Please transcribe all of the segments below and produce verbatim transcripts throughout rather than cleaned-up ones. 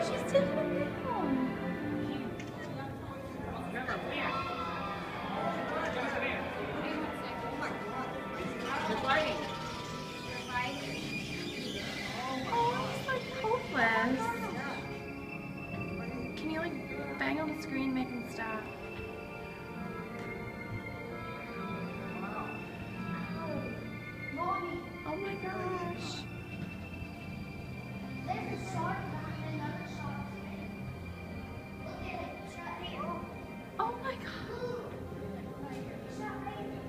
She's taking it down. They're fighting. Oh, he's like hopeless. Can you like bang on the screen, make him stop? Oh my gosh. There's a shark behind another shark. Look at it, it's right here. Oh my god. It's right right here.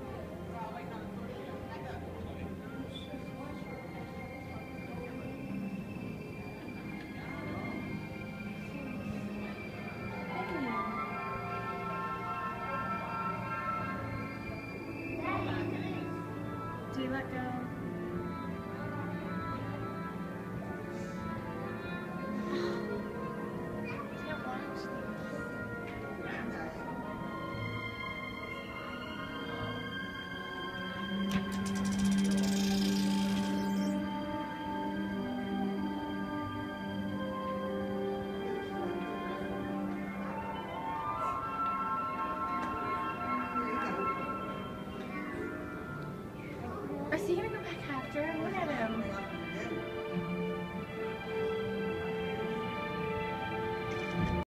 Do you let go?